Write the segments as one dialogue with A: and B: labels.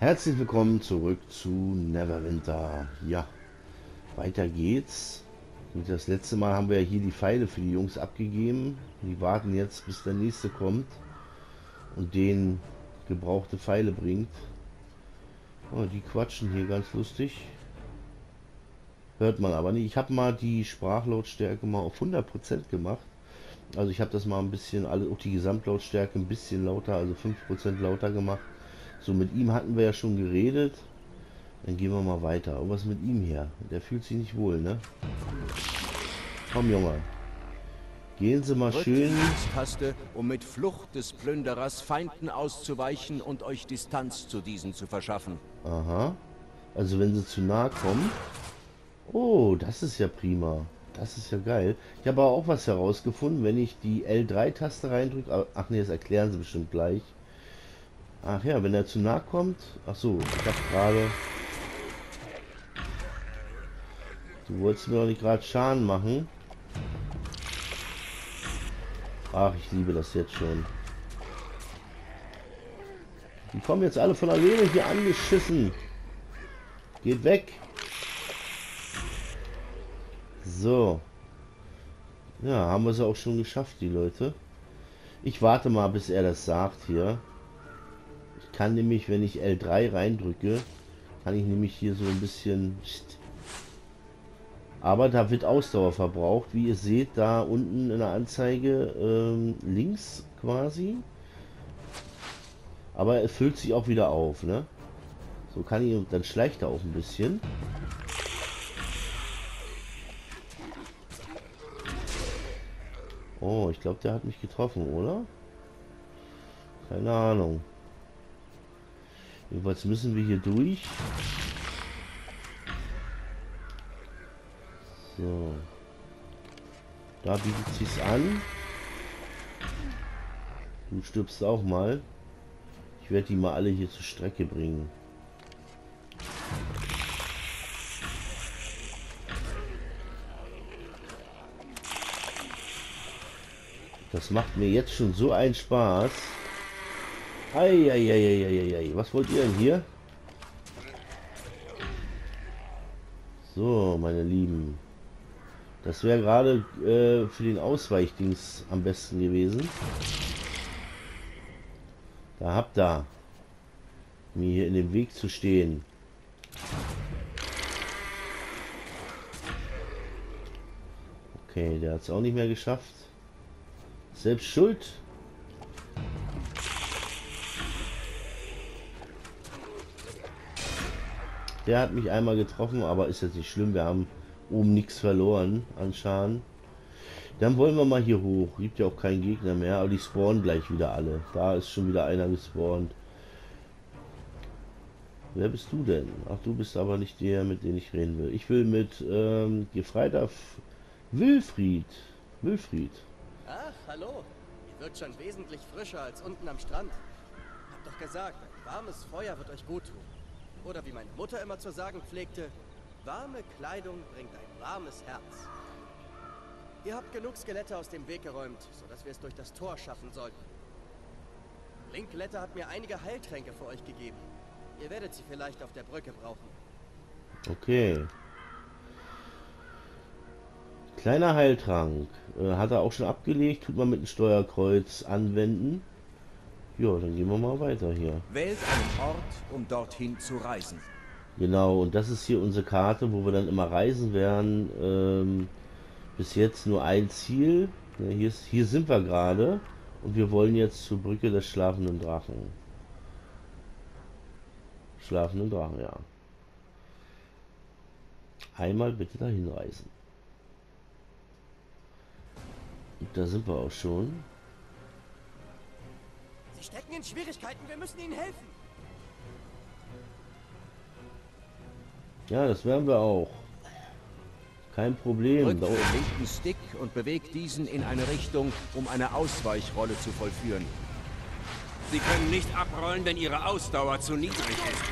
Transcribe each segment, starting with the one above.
A: Herzlich willkommen zurück zu Neverwinter. Ja, weiter geht's. Und das letzte Mal haben wir ja hier die Pfeile für die Jungs abgegeben. Die warten jetzt, bis der nächste kommt und den gebrauchte Pfeile bringt. Oh, die quatschen hier ganz lustig. Hört man aber nicht. Ich habe mal die Sprachlautstärke mal auf 100% gemacht. Also ich habe das mal ein bisschen, auch die Gesamtlautstärke ein bisschen lauter, also 5% lauter gemacht. So, mit ihm hatten wir ja schon geredet. Dann gehen wir mal weiter. Aber was mit ihm hier? Der fühlt sich nicht wohl, ne? Komm, Junge. Gehen Sie mal
B: Drückt
A: schön.
B: die Taste, um mit Flucht des Plünderers Feinden auszuweichen und euch Distanz zu diesen zu verschaffen.
A: Aha. Also wenn sie zu nahe kommen. Oh, das ist ja prima. Das ist ja geil. Ich habe aber auch was herausgefunden, wenn ich die L3-Taste reindrücke. Ach nee, das erklären sie bestimmt gleich. Ach ja, wenn er zu nahe kommt. Ach so, ich habe gerade... Du wolltest mir doch nicht gerade Schaden machen. Ach, ich liebe das jetzt schon. Die kommen jetzt alle von alleine hier angeschissen. Geht weg. So. Ja, haben wir es auch schon geschafft, die Leute. Ich warte mal, bis er das sagt hier. Ich kann nämlich, wenn ich L3 reindrücke, kann ich nämlich hier so ein bisschen... Aber da wird Ausdauer verbraucht. Wie ihr seht, da unten in der Anzeige links quasi. Aber es füllt sich auch wieder auf, ne? So kann ich, und dann schleicht er auch ein bisschen. Oh, ich glaube, der hat mich getroffen, oder? Keine Ahnung. Jedenfalls müssen wir hier durch. So. Da bietet sich's an. Du stirbst auch mal. Ich werde die mal alle hier zur Strecke bringen. Das macht mir jetzt schon so einen Spaß. Eieieiei. Was wollt ihr denn hier? So, meine Lieben. Das wäre gerade für den Ausweichdings am besten gewesen. Da habt ihr mir hier in dem Weg zu stehen. Okay, der hat es auch nicht mehr geschafft. Selbst schuld. Der hat mich einmal getroffen, aber ist jetzt nicht schlimm. Wir haben oben nichts verloren an Schaden. Dann wollen wir mal hier hoch. Gibt ja auch keinen Gegner mehr, aber die spawnen gleich wieder alle. Da ist schon wieder einer gespawnt. Wer bist du denn? Ach, du bist aber nicht der, mit dem ich reden will. Ich will mit Gefreiter Wilfried.
C: Ach, hallo. Ihr wirkt schon wesentlich frischer als unten am Strand. Hab doch gesagt, ein warmes Feuer wird euch gut tun. Oder wie meine Mutter immer zu sagen pflegte, warme Kleidung bringt ein warmes Herz. Ihr habt genug Skelette aus dem Weg geräumt, sodass wir es durch das Tor schaffen sollten. Linkletter hat mir einige Heiltränke für euch gegeben. Ihr werdet sie vielleicht auf der Brücke brauchen.
A: Okay. Kleiner Heiltrank. Hat er auch schon abgelegt. Tut man mit dem Steuerkreuz anwenden. Ja, dann gehen wir mal weiter hier.
B: Wählt einen Ort, um dorthin zu reisen.
A: Genau, und das ist hier unsere Karte, wo wir dann immer reisen werden. Bis jetzt nur ein Ziel. Ja, hier sind wir gerade. Und wir wollen jetzt zur Brücke des schlafenden Drachen. Schlafenden Drachen, ja. Einmal bitte dahin reisen. Und da sind wir auch schon.
C: Sie stecken in Schwierigkeiten, wir müssen ihnen helfen.
A: Ja, das werden wir auch. Kein Problem.
B: Drückt den linken Stick und bewegt diesen in eine Richtung, um eine Ausweichrolle zu vollführen.
D: Sie können nicht abrollen, wenn Ihre Ausdauer zu niedrig ist.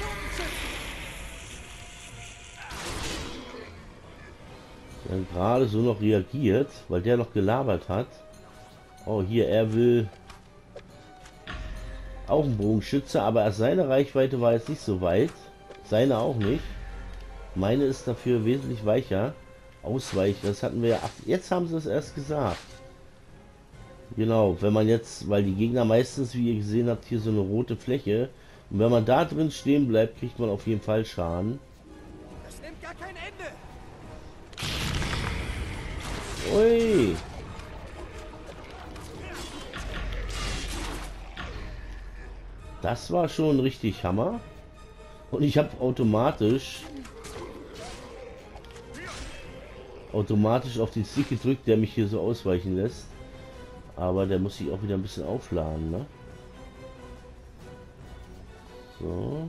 A: Dann gerade so noch reagiert, weil der noch gelabert hat. Oh, hier, er will Auch ein Bogenschütze, aber seine Reichweite war jetzt nicht so weit. Seine auch nicht. Meine ist dafür wesentlich weicher. Ausweichen, das hatten wir ja. Ach, jetzt haben sie es erst gesagt. Genau, wenn man jetzt, weil die Gegner meistens, wie ihr gesehen habt, hier so eine rote Fläche. Und wenn man da drin stehen bleibt, kriegt man auf jeden Fall Schaden.
C: Das nimmt gar kein Ende.
A: Ui. Das war schon richtig Hammer. Und ich habe automatisch auf den Stick gedrückt, der mich hier so ausweichen lässt. Aber der muss sich auch wieder ein bisschen aufladen, ne? So.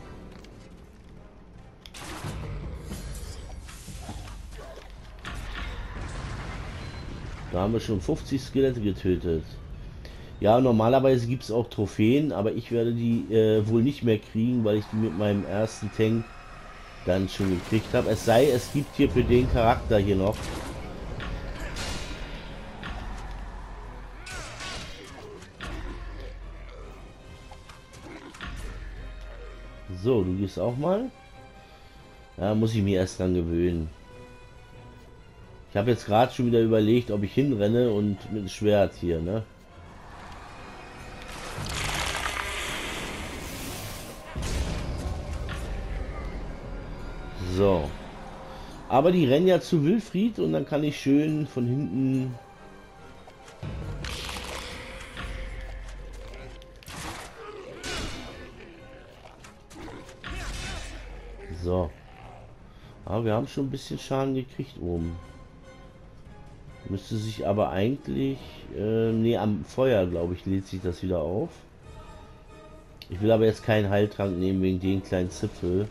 A: Da haben wir schon 50 Skelette getötet. Ja, normalerweise gibt es auch Trophäen, aber ich werde die wohl nicht mehr kriegen, weil ich die mit meinem ersten Tank dann schon gekriegt habe. Es sei, es gibt hier für den Charakter hier noch. So, du gehst auch mal. Da muss ich mir erst dran gewöhnen. Ich habe jetzt gerade schon wieder überlegt, ob ich hinrenne und mit dem Schwert hier, ne? So. Aber die rennen ja zu Wilfried und dann kann ich schön von hinten... So. Aber wir haben schon ein bisschen Schaden gekriegt oben. Müsste sich aber eigentlich... nee, am Feuer, glaube ich, lädt sich das wieder auf. Ich will aber jetzt keinen Heiltrank nehmen wegen den kleinen Zipfel.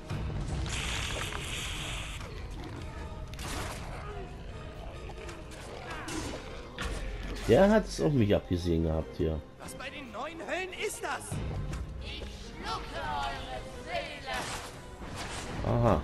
A: Der hat es auf mich abgesehen gehabt hier.
C: Was bei den neuen Höllen ist das?
E: Ich schlucke eure Seele.
A: Aha.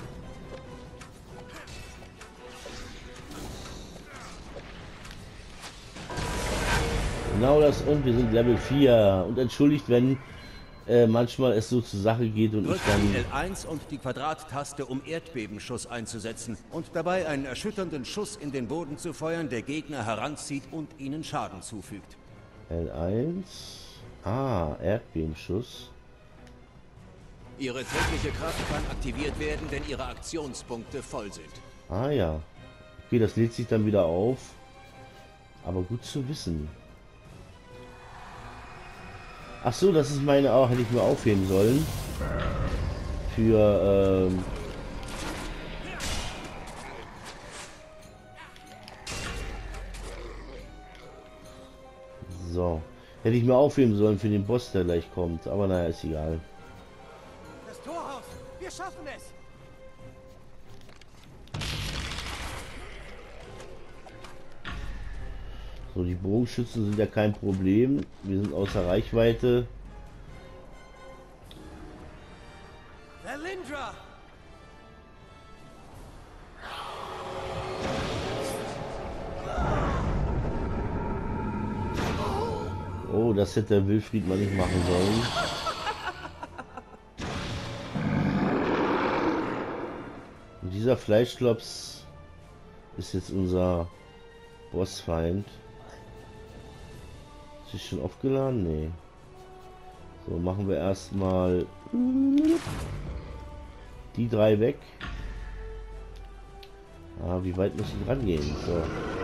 A: Genau das, und wir sind Level 4. Und entschuldigt, wenn manchmal es so zur Sache geht und ich
B: Drückt
A: dann...
B: L1 und die Quadrattaste, um Erdbebenschuss einzusetzen und dabei einen erschütternden Schuss in den Boden zu feuern, der Gegner heranzieht und ihnen Schaden zufügt.
A: L1. Ah, Erdbebenschuss.
B: Ihre tägliche Kraft kann aktiviert werden, wenn ihre Aktionspunkte voll sind.
A: Ah ja. Okay, das lädt sich dann wieder auf. Aber gut zu wissen. Ach so, das ist meine auch, hätte ich mir aufheben sollen. Für so. Hätte ich mir aufheben sollen für den Boss, der gleich kommt. Aber naja, ist egal.
C: Das Torhaus. Wir schaffen es.
A: So, die Bogenschützen sind ja kein Problem. Wir sind außer Reichweite.
C: Valindra.
A: Oh, das hätte der Wilfried mal nicht machen sollen. Und dieser Fleischklops ist jetzt unser Bossfeind. Ist das schon aufgeladen? Nee. So, machen wir erstmal die 3 weg. Ah, wie weit muss ich dran gehen? So.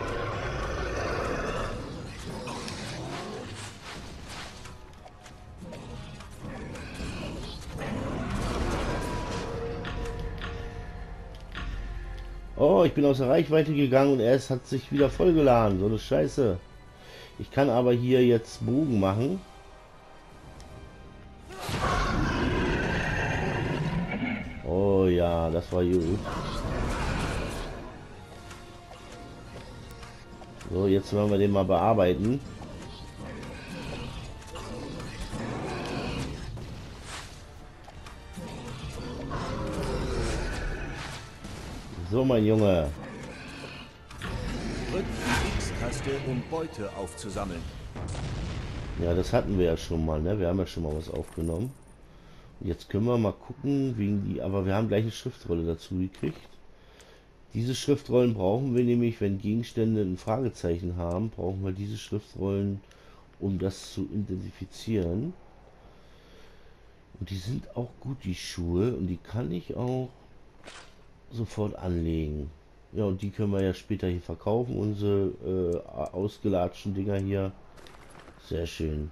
A: Oh, ich bin aus der Reichweite gegangen und er hat sich wieder vollgeladen. So eine Scheiße. Ich kann aber hier jetzt Bogen machen. Oh ja, das war gut. So, jetzt wollen wir den mal bearbeiten. So, mein Junge.
B: Drückt die X-Taste, um Beute aufzusammeln.
A: Ja, das hatten wir ja schon mal, ne? Wir haben ja schon mal was aufgenommen. Und jetzt können wir mal gucken, wegen die, aber wir haben gleich eine Schriftrolle dazu gekriegt. Diese Schriftrollen brauchen wir nämlich, wenn Gegenstände ein Fragezeichen haben, brauchen wir diese Schriftrollen, um das zu identifizieren. Und die sind auch gut, die Schuhe, und die kann ich auch sofort anlegen. Ja, und die können wir ja später hier verkaufen, unsere ausgelatschten Dinger hier. Sehr schön.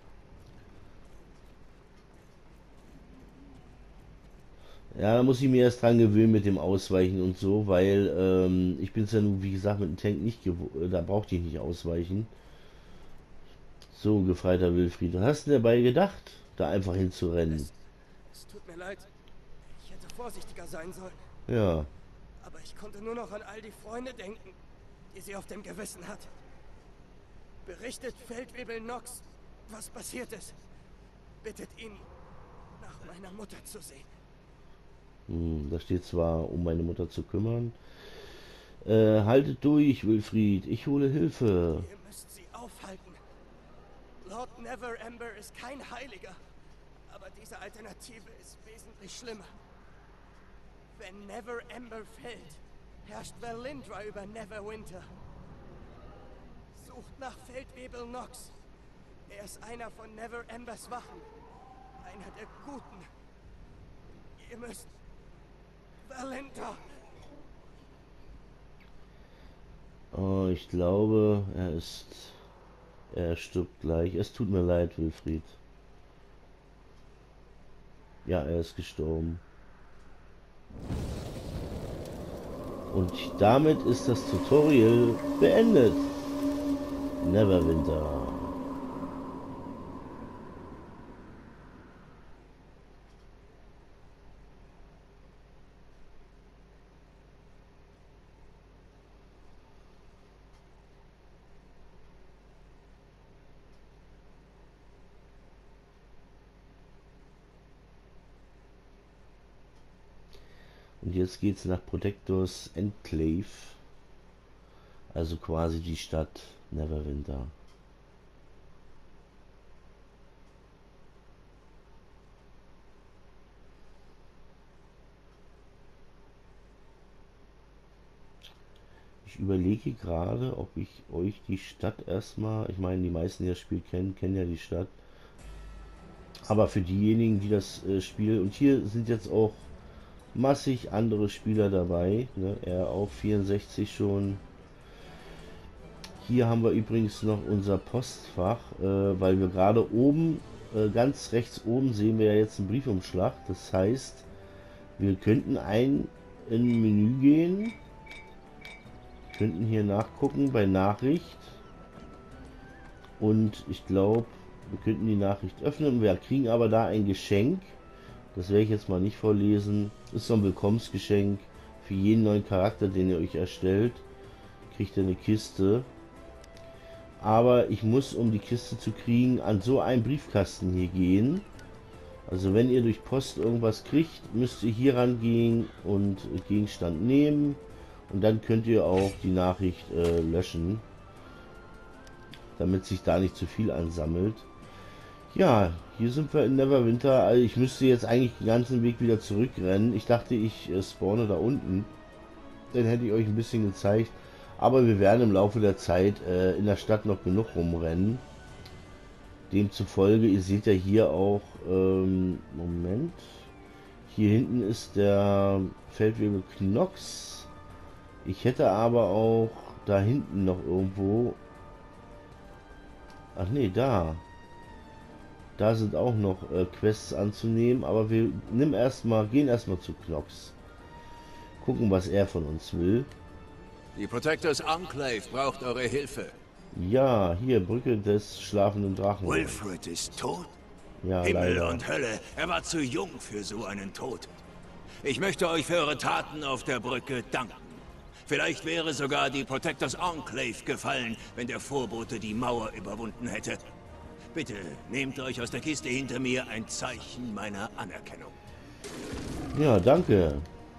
A: Ja, da muss ich mir erst dran gewöhnen mit dem Ausweichen und so, weil ich bin es ja nun, wie gesagt, mit dem Tank nicht gewohnt, da brauchte ich nicht ausweichen. So, gefreiter Wilfried, was hast du dabei gedacht, da einfach hinzurennen?
C: Es tut mir leid. Ich hätte vorsichtiger sein sollen.
A: Ja,
C: Aber ich konnte nur noch an all die Freunde denken, die sie auf dem Gewissen hat. Berichtet Feldwebel Nox, was passiert ist. Bittet ihn, nach meiner Mutter zu sehen.
A: da steht zwar, um meine Mutter zu kümmern. Haltet durch, Wilfried, ich hole Hilfe.
C: Ihr müsst sie aufhalten. Lord Neverember ist kein Heiliger, aber diese Alternative ist wesentlich schlimmer. Wenn Neverember fällt, herrscht Valindra über Neverwinter. Sucht nach Feldwebel Nox. Er ist einer von Neverembers Wachen. Einer der Guten. Ihr müsst... Valindra!
A: Oh, ich glaube, er stirbt gleich. Es tut mir leid, Wilfried. Ja, er ist gestorben. Und damit ist das Tutorial beendet. Neverwinter. Und jetzt geht's nach Protectors Enclave, also quasi die Stadt Neverwinter. Ich überlege gerade, ob ich euch die Stadt erstmal, ich meine, die meisten, die das Spiel kennen, kennen ja die Stadt. Aber für diejenigen, die das Spiel, und hier sind jetzt auch massig andere Spieler dabei, ne? Er auf 64 schon. Hier haben wir übrigens noch unser Postfach, weil wir gerade oben, ganz rechts oben sehen wir ja jetzt einen Briefumschlag. Das heißt, wir könnten in Menü gehen, könnten hier nachgucken bei Nachricht, und ich glaube, wir könnten die Nachricht öffnen. Wir kriegen aber da ein Geschenk. Das werde ich jetzt mal nicht vorlesen. Das ist so ein Willkommensgeschenk für jeden neuen Charakter, den ihr euch erstellt. Kriegt ihr eine Kiste. Aber ich muss, um die Kiste zu kriegen, an so einen Briefkasten hier gehen. Also wenn ihr durch Post irgendwas kriegt, müsst ihr hier rangehen und Gegenstand nehmen. Und dann könnt ihr auch die Nachricht löschen. Damit sich da nicht zu viel ansammelt. Ja, hier sind wir in Neverwinter. Also ich müsste jetzt eigentlich den ganzen Weg wieder zurückrennen. Ich dachte, ich spawne da unten. Dann hätte ich euch ein bisschen gezeigt. Aber wir werden im Laufe der Zeit in der Stadt noch genug rumrennen. Demzufolge, ihr seht ja hier auch, Moment. Hier hinten ist der Feldwebel Knox. Ich hätte aber auch da hinten noch irgendwo... Ach nee, da. Da sind auch noch Quests anzunehmen, aber wir gehen erstmal zu Knox. Gucken, was er von uns will.
D: Die Protectors Enclave braucht eure Hilfe.
A: Ja, hier, Brücke des schlafenden Drachen.
D: Wilfried ist tot?
A: Ja,
D: Himmel
A: leider.
D: und Hölle, er war zu jung für so einen Tod. Ich möchte euch für eure Taten auf der Brücke danken. Vielleicht wäre sogar die Protectors Enclave gefallen, wenn der Vorbote die Mauer überwunden hätte. Bitte nehmt euch aus der Kiste hinter mir ein Zeichen meiner Anerkennung.
A: Ja, danke.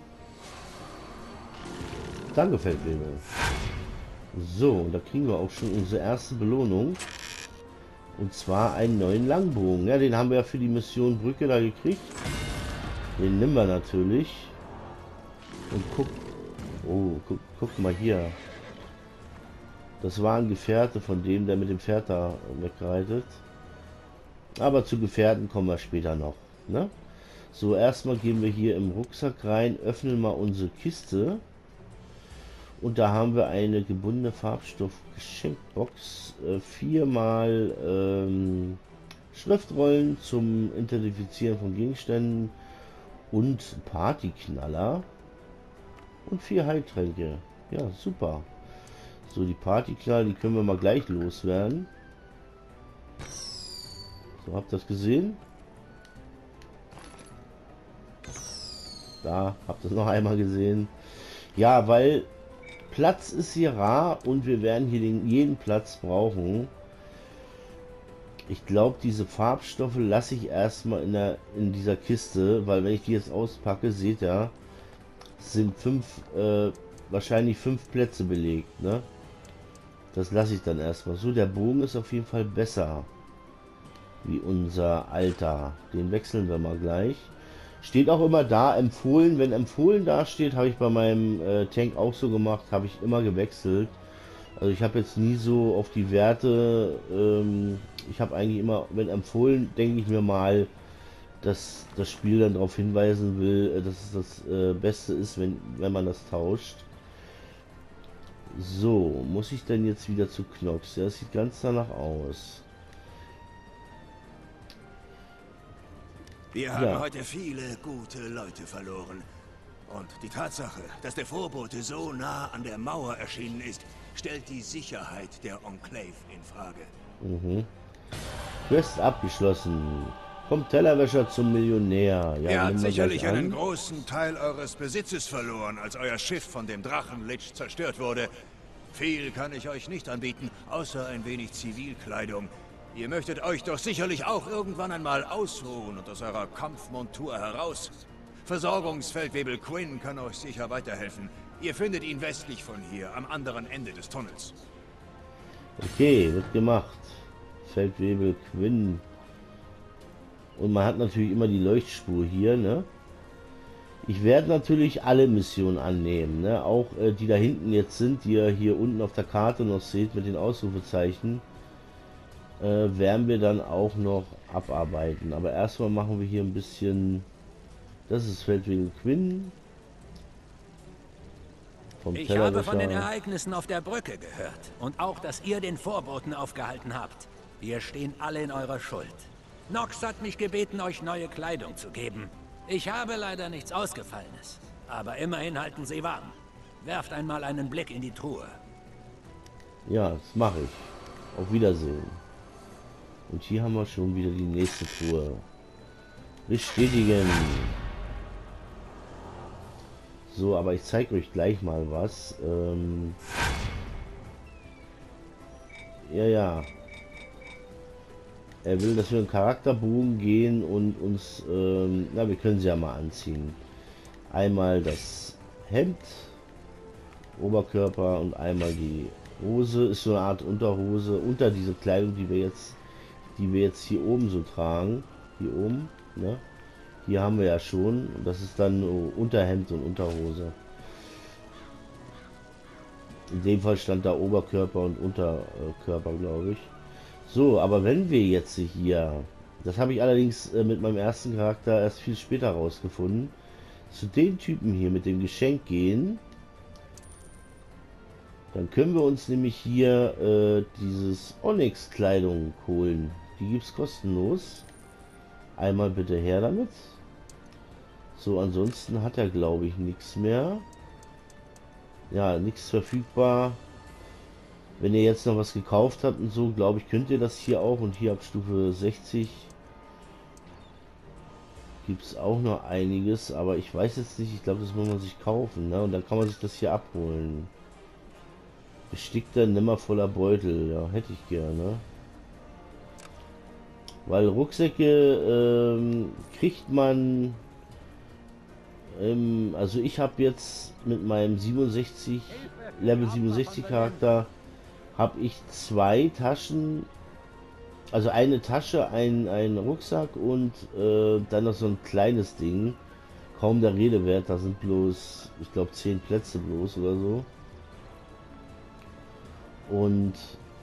A: Danke, Feldwebel. So, und da kriegen wir auch schon unsere erste Belohnung. Und zwar einen neuen Langbogen. Ja, den haben wir ja für die Mission Brücke da gekriegt. Den nehmen wir natürlich. Und guck mal hier. Das war ein Gefährte von dem, der mit dem Pferd da wegreitet. Aber zu Gefährten kommen wir später noch. Ne? So, erstmal gehen wir hier im Rucksack rein, öffnen mal unsere Kiste. Und da haben wir eine gebundene Farbstoff-Geschenkbox. 4 mal Schriftrollen zum Identifizieren von Gegenständen und Partyknaller. Und 4 Heiltränke. Ja, super. So, die Partyknaller, die können wir mal gleich loswerden. So, habt ihr das gesehen? Da, habt ihr es noch einmal gesehen. Ja, weil Platz ist hier rar und wir werden hier jeden Platz brauchen. Ich glaube, diese Farbstoffe lasse ich erstmal in dieser Kiste, weil wenn ich die jetzt auspacke, seht ihr, sind wahrscheinlich 5 Plätze belegt, ne? Das lasse ich dann erstmal. So, der Bogen ist auf jeden Fall besser wie unser alter. Den wechseln wir mal gleich. Steht auch immer da, empfohlen. Wenn empfohlen da steht, habe ich bei meinem Tank auch so gemacht, habe ich immer gewechselt. Also ich habe jetzt nie so auf die Werte, ich habe eigentlich immer, wenn empfohlen, denke ich mir mal, dass das Spiel dann darauf hinweisen will, dass es das Beste ist, wenn man das tauscht. So, muss ich denn jetzt wieder zu Knox? Ja, das sieht ganz danach aus.
D: Wir haben heute viele gute Leute verloren. Und die Tatsache, dass der Vorbote so nah an der Mauer erschienen ist, stellt die Sicherheit der Enclave in Frage.
A: Quest abgeschlossen. Vom Tellerwäscher zum Millionär. Ja,
D: ihr habt sicherlich einen großen Teil eures Besitzes verloren, als euer Schiff von dem Drachenlich zerstört wurde. Viel kann ich euch nicht anbieten, außer ein wenig Zivilkleidung. Ihr möchtet euch doch sicherlich auch irgendwann einmal ausruhen und aus eurer Kampfmontur heraus. Versorgungsfeldwebel Quinn kann euch sicher weiterhelfen. Ihr findet ihn westlich von hier, am anderen Ende des Tunnels.
A: Okay, wird gemacht. Feldwebel Quinn. Und man hat natürlich immer die Leuchtspur hier, ne? Ich werde natürlich alle Missionen annehmen, ne? Auch die da hinten jetzt sind, die ihr hier unten auf der Karte noch seht mit den Ausrufezeichen, werden wir dann auch noch abarbeiten. Aber erstmal machen wir hier ein bisschen. Das ist Feldwebel Quinn.
F: Ich habe von den Ereignissen auf der Brücke gehört und auch, dass ihr den Vorboten aufgehalten habt. Wir stehen alle in eurer Schuld. Nox hat mich gebeten, euch neue Kleidung zu geben. Ich habe leider nichts Ausgefallenes, aber immerhin halten sie warm. Werft einmal einen Blick in die Truhe.
A: Ja, das mache ich. Auf Wiedersehen. Und hier haben wir schon wieder die nächste Truhe. Bestätigen. So, aber ich zeige euch gleich mal was. Ja. Er will, dass wir einen Charakterbogen gehen und uns, na, wir können sie ja mal anziehen. Einmal das Hemd, Oberkörper und einmal die Hose. Ist so eine Art Unterhose unter diese Kleidung, die wir jetzt hier oben so tragen. Hier oben, ne? Hier haben wir ja schon. Und das ist dann Unterhemd und Unterhose. In dem Fall stand da Oberkörper und Unterkörper, glaube ich. So, aber wenn wir jetzt hier, das habe ich allerdings mit meinem ersten Charakter erst viel später rausgefunden, zu den Typen hier mit dem Geschenk gehen, dann können wir uns nämlich hier dieses Onyx-Kleidung holen. Die gibt es kostenlos. Einmal bitte her damit. So, ansonsten hat er, glaube ich, nichts mehr. Ja, nichts verfügbar. Wenn ihr jetzt noch was gekauft habt und so, glaube ich, könnt ihr das hier auch. Und hier ab Stufe 60 gibt es auch noch einiges. Aber ich weiß jetzt nicht, ich glaube, das muss man sich kaufen. Ne? Und dann kann man sich das hier abholen. Bestickter, nimmer voller Beutel. Ja, hätte ich gerne. Weil Rucksäcke kriegt man... also ich habe jetzt mit meinem Level 67 Charakter habe ich 2 Taschen Also eine Tasche, ein Rucksack und dann noch so ein kleines Ding. Kaum der Rede wert, da sind bloß, ich glaube 10 Plätze bloß oder so. Und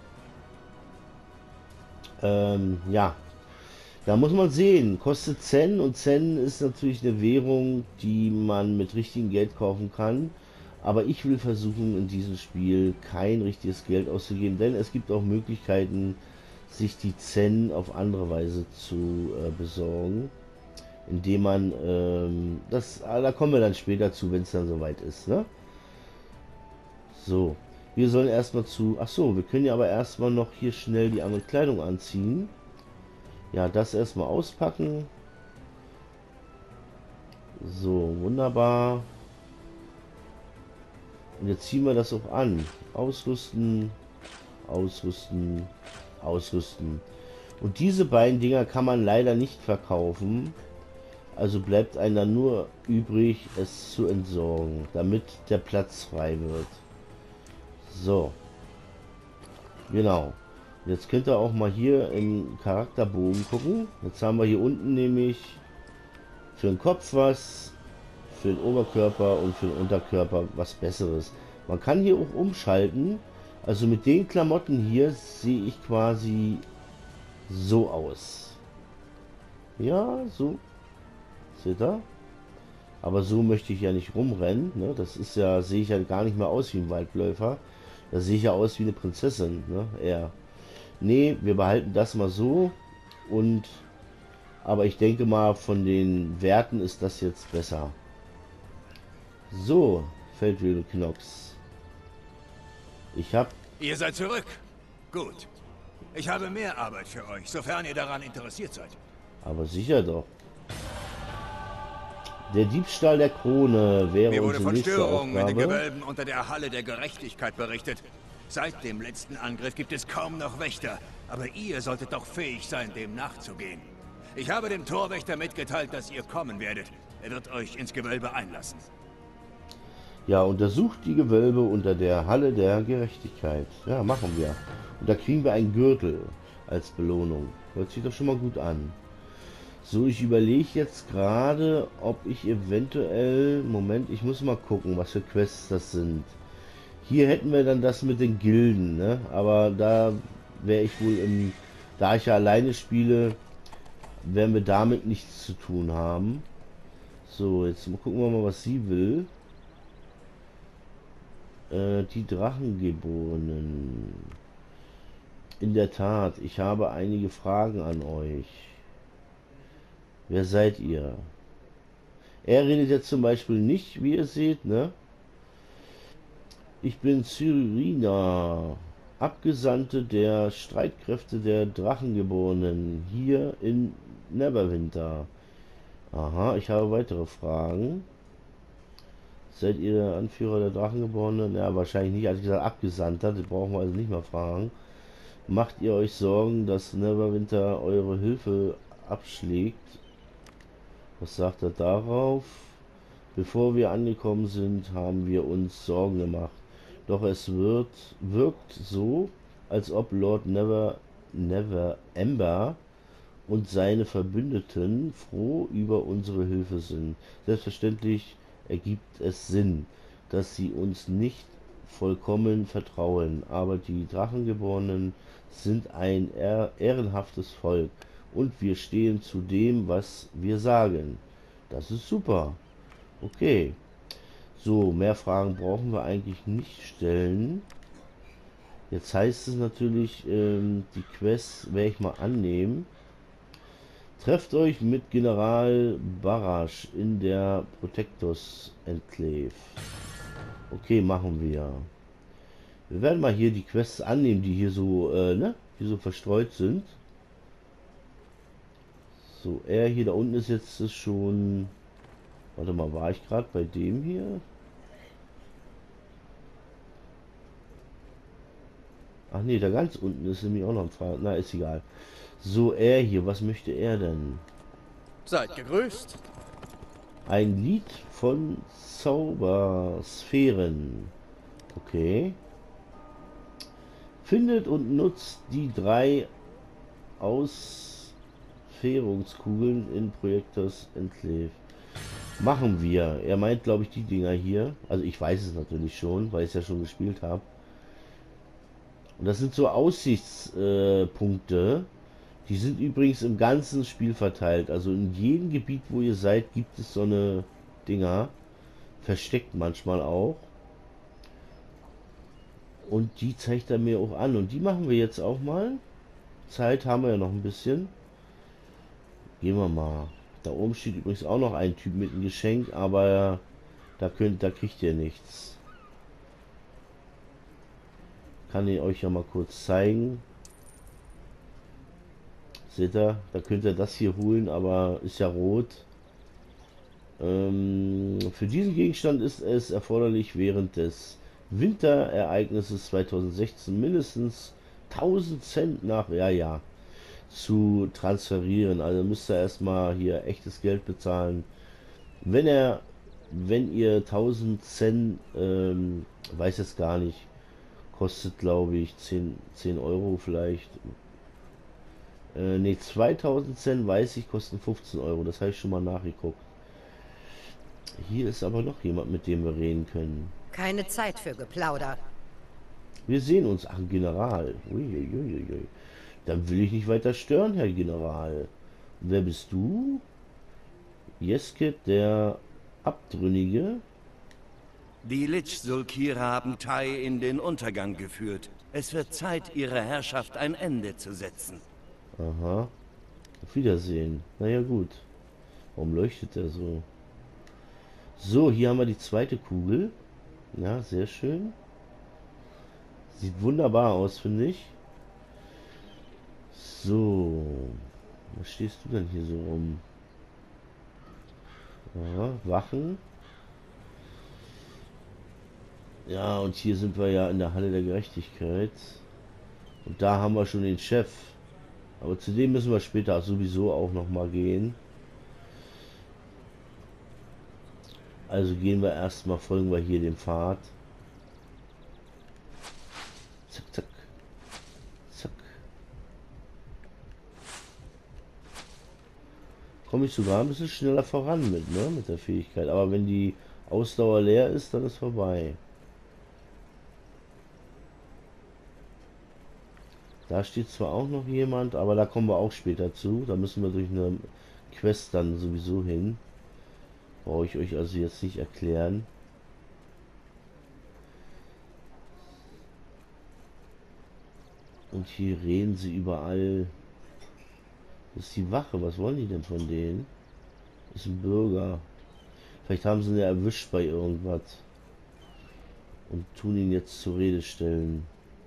A: ja, da muss man sehen, kostet Zen und Zen ist natürlich eine Währung, die man mit richtigem Geld kaufen kann. Aber ich will versuchen, in diesem Spiel kein richtiges Geld auszugeben, denn es gibt auch Möglichkeiten, sich die Zen auf andere Weise zu besorgen, indem man da kommen wir dann später zu, wenn es dann soweit ist, ne? So, wir sollen erstmal ach so, wir können ja aber erstmal noch hier schnell die andere Kleidung anziehen. Ja, das erstmal auspacken. So, wunderbar. Und jetzt ziehen wir das auch an. Ausrüsten, ausrüsten, ausrüsten. Und diese beiden Dinger kann man leider nicht verkaufen. Also bleibt einem dann nur übrig, es zu entsorgen, damit der Platz frei wird. So. Genau. Jetzt könnt ihr auch mal hier im Charakterbogen gucken. Jetzt haben wir hier unten nämlich für den Kopf was, für den Oberkörper und für den Unterkörper was Besseres. Man kann hier auch umschalten. Also mit den Klamotten hier sehe ich quasi so aus. Ja, so. Seht ihr? Aber so möchte ich ja nicht rumrennen. Ne? Das ist ja, sehe ich ja gar nicht mehr aus wie ein Waldläufer. Da sehe ich ja aus wie eine Prinzessin. Ne? Eher. Nee, wir behalten das mal so. Aber ich denke mal, von den Werten ist das jetzt besser. So, Feldwebel Knox.
D: Ihr seid zurück. Gut. Ich habe mehr Arbeit für euch, sofern ihr daran interessiert seid.
A: Aber sicher doch. Der Diebstahl der Krone wäre
D: Mir wurde
A: unsere
D: von
A: nächste
D: Störungen in den
A: Aufgabe.
D: Gewölben unter der Halle der Gerechtigkeit berichtet. Seit dem letzten Angriff gibt es kaum noch Wächter, aber ihr solltet doch fähig sein, dem nachzugehen. Ich habe dem Torwächter mitgeteilt, dass ihr kommen werdet. Er wird euch ins Gewölbe einlassen.
A: Ja, untersucht die Gewölbe unter der Halle der Gerechtigkeit. Ja, machen wir. Und da kriegen wir einen Gürtel als Belohnung. Hört sich doch schon mal gut an. So, ich überlege jetzt gerade, ob ich eventuell... Moment, ich muss mal gucken, was für Quests das sind. Hier hätten wir dann das mit den Gilden, ne? Aber da wäre ich wohl im... Da ich ja alleine spiele, werden wir damit nichts zu tun haben. So, jetzt gucken wir mal, was sie will. Die Drachengeborenen. In der Tat, ich habe einige Fragen an euch. Wer seid ihr? Er redet jetzt zum Beispiel nicht, wie ihr seht, ne? Ich bin Cyrina, Abgesandte der Streitkräfte der Drachengeborenen hier in Neverwinter. Aha, ich habe weitere Fragen. Seid ihr der Anführer der Drachengeborenen? Ja, wahrscheinlich nicht. Also gesagt, Abgesandter, das brauchen wir also nicht mal fragen. Macht ihr euch Sorgen, dass Neverwinter eure Hilfe abschlägt? Was sagt er darauf? Bevor wir angekommen sind, haben wir uns Sorgen gemacht. Doch es wirkt so, als ob Lord Neverember und seine Verbündeten froh über unsere Hilfe sind. Selbstverständlich ergibt es Sinn, dass sie uns nicht vollkommen vertrauen, aber die Drachengeborenen sind ein ehrenhaftes Volk und wir stehen zu dem, was wir sagen. Das ist super. Okay. So, mehr Fragen brauchen wir eigentlich nicht stellen. Jetzt heißt es natürlich, die Quest werde ich mal annehmen. Trefft euch mit General Barash in der Protectors Enclave. Okay, machen wir. Wir werden mal hier die Quests annehmen, die hier so, die so verstreut sind. So, er hier da unten ist jetzt schon... Warte mal, war ich gerade bei dem hier? Ach nee, da ganz unten ist nämlich auch noch ein Frage. Na, ist egal. So, er hier, was möchte er denn?
C: Seid gegrüßt.
A: Ein Lied von Zaubersphären. Okay. Findet und nutzt die 3 Ausfährungskugeln in Projektors Enclave. Machen wir. Er meint, glaube ich, die Dinger hier. Also ich weiß es natürlich schon, weil ich es ja schon gespielt habe. Und das sind so Aussichtspunkte. Die sind übrigens im ganzen Spiel verteilt. Also in jedem Gebiet, wo ihr seid, gibt es so eine Dinger. Versteckt manchmal auch. Und die zeigt er mir auch an. Und die machen wir jetzt auch mal. Zeit haben wir ja noch ein bisschen. Gehen wir mal. Da oben steht übrigens auch noch ein Typ mit einem Geschenk, aber da kriegt ihr nichts. Kann ich euch ja mal kurz zeigen. Seht ihr, da könnt ihr das hier holen, aber ist ja rot. Für diesen Gegenstand ist es erforderlich, während des Winterereignisses 2016 mindestens 1000 Cent nach zu transferieren. Also müsst ihr erstmal hier echtes Geld bezahlen. Wenn ihr 1000 Cent, weiß jetzt gar nicht, kostet glaube ich 10 Euro vielleicht. Ne, 2000 Cent weiß ich, kosten 15 Euro. Das habe ich schon mal nachgeguckt. Hier ist aber noch jemand, mit dem wir reden können.
G: Keine Zeit für Geplauder.
A: Wir sehen uns. Ach, General. Uiuiuiui. Dann will ich nicht weiter stören, Herr General. Wer bist du? Jeske, der Abtrünnige.
B: Die Lich-Sulkire haben Tai in den Untergang geführt. Es wird Zeit, ihrer Herrschaft ein Ende zu setzen.
A: Aha. Auf Wiedersehen. Naja, gut. Warum leuchtet er so? So, hier haben wir die zweite Kugel. Ja, sehr schön. Sieht wunderbar aus, finde ich. So. Was stehst du denn hier so rum? Ja, Wachen. Ja, und hier sind wir ja in der Halle der Gerechtigkeit. Und da haben wir schon den Chef. Aber zu dem müssen wir später sowieso auch noch mal gehen. Also gehen wir erstmal, folgen wir hier dem Pfad. Zack, zack. Zack. Komme ich sogar ein bisschen schneller voran mit der Fähigkeit. Aber wenn die Ausdauer leer ist, dann ist vorbei. Da steht zwar auch noch jemand, aber da kommen wir auch später zu. Da müssen wir durch eine Quest dann sowieso hin. Brauche ich euch also jetzt nicht erklären. Und hier reden sie überall. Das ist die Wache. Was wollen die denn von denen? Das ist ein Bürger. Vielleicht haben sie ihn ja erwischt bei irgendwas. Und tun ihn jetzt zur Rede stellen.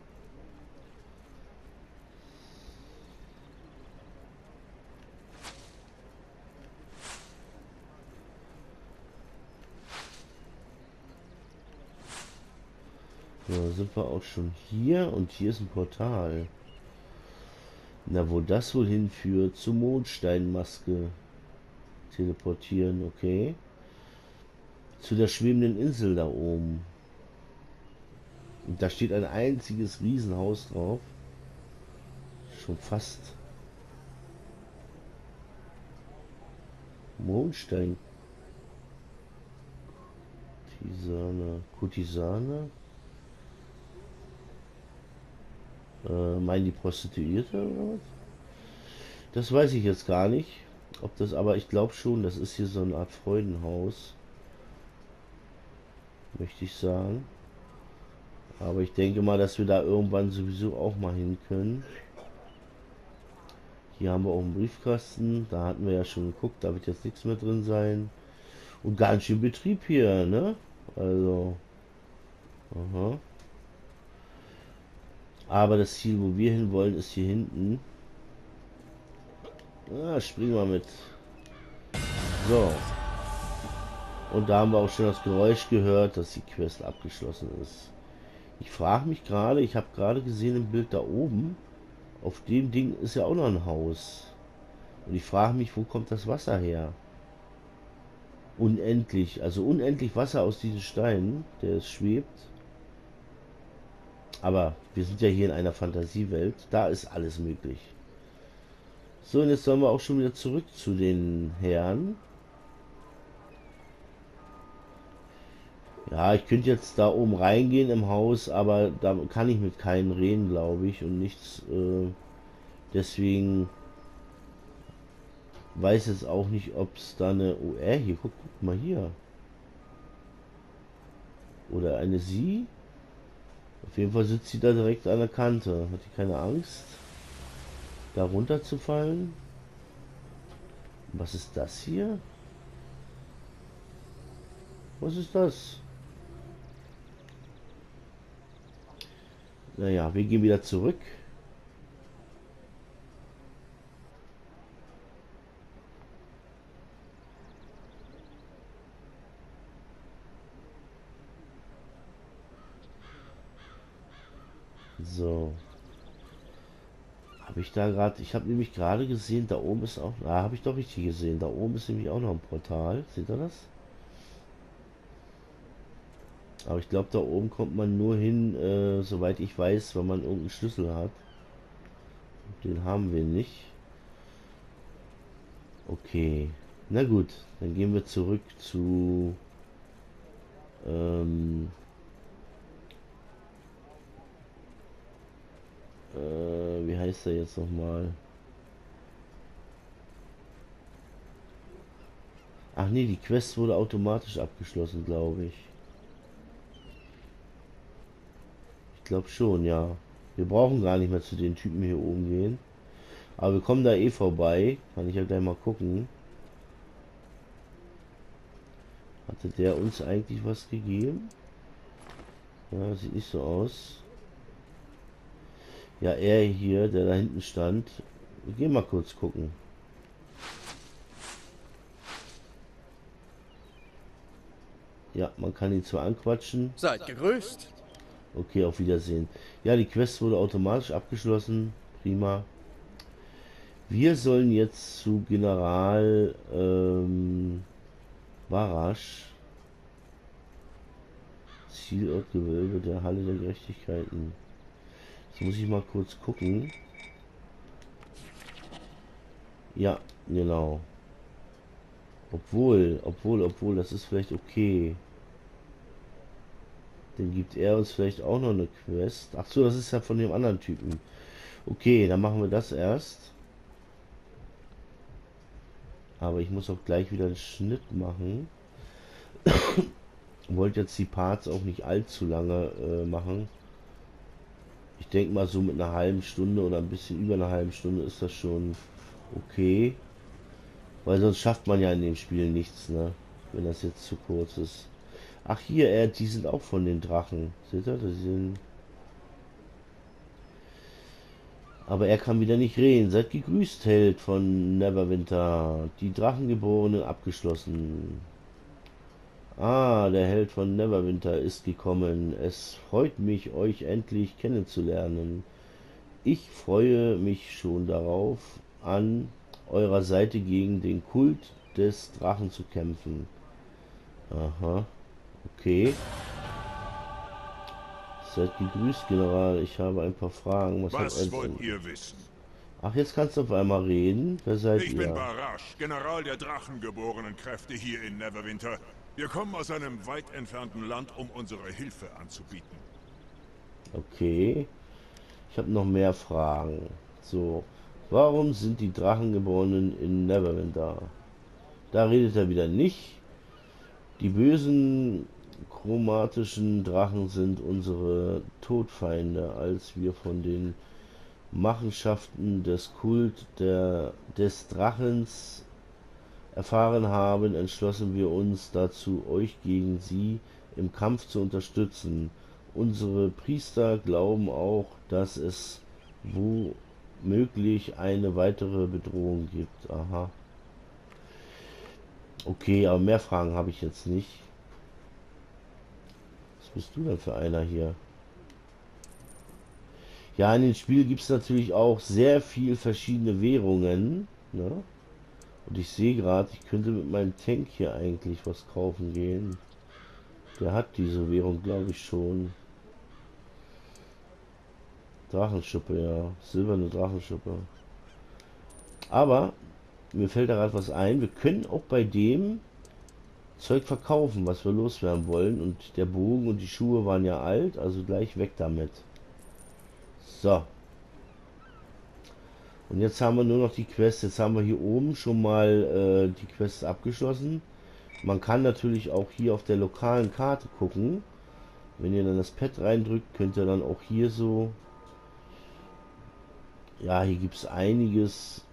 A: So, sind wir auch schon hier und hier ist ein Portal. Na, wo das wohl hinführt? Zur Mondsteinmaske. Teleportieren, okay. Zu der schwebenden Insel da oben. Und da steht ein einziges Riesenhaus drauf. Schon fast. Mondstein. Kutisane. Meinen die Prostituierte oder was? Das weiß ich jetzt gar nicht. Ob das, aber ich glaube schon, das ist hier so eine Art Freudenhaus. Möchte ich sagen. Aber ich denke mal, dass wir da irgendwann sowieso auch mal hin können. Hier haben wir auch einen Briefkasten. Da hatten wir ja schon geguckt, da wird jetzt nichts mehr drin sein. Und ganz schön Betrieb hier, ne? Also. Aha. Aber das Ziel, wo wir hin wollen, ist hier hinten. Springen wir mit. So. Und da haben wir auch schon das Geräusch gehört, dass die Quest abgeschlossen ist. Ich frage mich gerade, ich habe gerade gesehen im Bild da oben, auf dem Ding ist ja auch noch ein Haus. Und ich frage mich, wo kommt das Wasser her? Unendlich, also unendlich Wasser aus diesen Steinen, der es schwebt. Aber wir sind ja hier in einer Fantasiewelt, da ist alles möglich. So, und jetzt sollen wir auch schon wieder zurück zu den Herren. Ja, ich könnte jetzt da oben reingehen im Haus, aber da kann ich mit keinen reden, glaube ich, und nichts. Deswegen weiß jetzt auch nicht, ob es da eine OR hier, guck mal hier. Oder eine Sie. Auf jeden Fall sitzt sie da direkt an der Kante. Hat die keine Angst, da runterzufallen? Was ist das hier? Was ist das? Naja, wir gehen wieder zurück. So. Habe ich da gerade... Ich habe nämlich gerade gesehen, da oben ist auch... Ah, habe ich doch richtig gesehen. Da oben ist nämlich auch noch ein Portal. Seht ihr das? Aber ich glaube, da oben kommt man nur hin, soweit ich weiß, wenn man irgendeinen Schlüssel hat. Den haben wir nicht. Okay. Na gut, dann gehen wir zurück zu... wie heißt er jetzt nochmal? Ach nee, die Quest wurde automatisch abgeschlossen, glaube ich. Ich glaube schon, ja. Wir brauchen gar nicht mehr zu den Typen hier oben gehen. Aber wir kommen da eh vorbei. Kann ich ja gleich mal gucken. Hatte der uns eigentlich was gegeben? Ja, sieht nicht so aus. Ja, er hier, der da hinten stand. Wir gehen mal kurz gucken. Ja, man kann ihn zwar anquatschen.
C: Seid gegrüßt.
A: Okay, auf Wiedersehen. Ja, die Quest wurde automatisch abgeschlossen. Prima. Wir sollen jetzt zu General Barasch. Zielortgewölbe der Halle der Gerechtigkeiten. Jetzt muss ich mal kurz gucken. Ja, genau. Obwohl, das ist vielleicht okay. Dann gibt er uns vielleicht auch noch eine Quest. Ach so, das ist ja von dem anderen Typen. Okay, dann machen wir das erst. Aber ich muss auch gleich wieder einen Schnitt machen. Wollte jetzt die Parts auch nicht allzu lange machen. Ich denke mal so mit einer halben Stunde oder ein bisschen über einer halben Stunde ist das schon okay. Weil sonst schafft man ja in dem Spiel nichts, ne? Wenn das jetzt zu kurz ist. Ach hier, die sind auch von den Drachen. Seht ihr? Die sind... Aber er kann wieder nicht reden. Seid gegrüßt, Held von Neverwinter. Die Drachengeborene abgeschlossen. Ah, der Held von Neverwinter ist gekommen. Es freut mich, euch endlich kennenzulernen. Ich freue mich schon darauf, an eurer Seite gegen den Kult des Drachen zu kämpfen. Aha. Okay. Seid gegrüßt, General. Ich habe ein paar Fragen.
H: Was wollt ihr wissen?
A: Ach, jetzt kannst du auf einmal reden. Wer seid
H: Ich
A: ihr?
H: bin Barasch, General der drachengeborenen Kräfte hier in Neverwinter. Wir kommen aus einem weit entfernten Land, um unsere Hilfe anzubieten.
A: Okay. Ich habe noch mehr Fragen. So. Warum sind die Drachengeborenen in Neverwinter? Da redet er wieder nicht. Die bösen chromatischen Drachen sind unsere Todfeinde. Als wir von den Machenschaften des Kult des Drachens erfahren haben, entschlossen wir uns dazu, euch gegen sie im Kampf zu unterstützen. Unsere Priester glauben auch, dass es womöglich eine weitere Bedrohung gibt. Aha. Okay, aber mehr Fragen habe ich jetzt nicht. Was bist du denn für einer hier? Ja, in dem Spiel gibt es natürlich auch sehr viel verschiedene Währungen. Ne? Und ich sehe gerade, ich könnte mit meinem Tank hier eigentlich was kaufen gehen. Der hat diese Währung, glaube ich, schon. Drachenschuppe, ja. Silberne Drachenschuppe. Aber mir fällt da gerade was ein. Wir können auch bei dem Zeug verkaufen, was wir loswerden wollen. Und der Bogen und die Schuhe waren ja alt, also gleich weg damit. So. Und jetzt haben wir nur noch die Quest. Jetzt haben wir hier oben schon mal die Quests abgeschlossen. Man kann natürlich auch hier auf der lokalen Karte gucken. Wenn ihr dann das Pad reindrückt, könnt ihr dann auch hier so... Ja, hier gibt es einiges.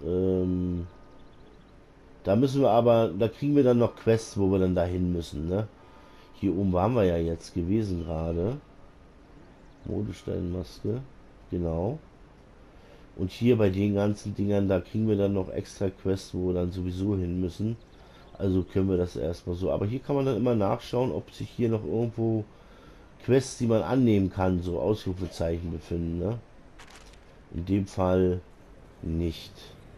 A: Da müssen wir aber... Da kriegen wir dann noch Quests, wo wir dann dahin müssen, ne? Hier oben waren wir ja jetzt gewesen gerade. Modesteinmaske. Genau. Und hier bei den ganzen Dingern, da kriegen wir dann noch extra Quests, wo wir dann sowieso hin müssen. Also können wir das erstmal so. Aber hier kann man dann immer nachschauen, ob sich hier noch irgendwo Quests, die man annehmen kann, so Ausrufezeichen befinden. Ne? In dem Fall nicht.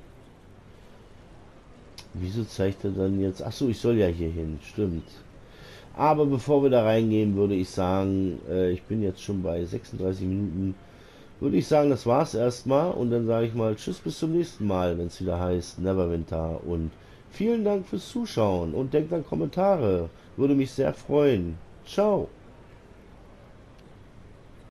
A: Wieso zeigt er dann jetzt... Achso, ich soll ja hier hin. Stimmt. Aber bevor wir da reingehen, würde ich sagen, ich bin jetzt schon bei 36 Minuten. Würde ich sagen, das war's erstmal. Und dann sage ich mal tschüss, bis zum nächsten Mal, wenn es wieder heißt Neverwinter. Und vielen Dank fürs Zuschauen. Und denkt an Kommentare. Würde mich sehr freuen. Ciao.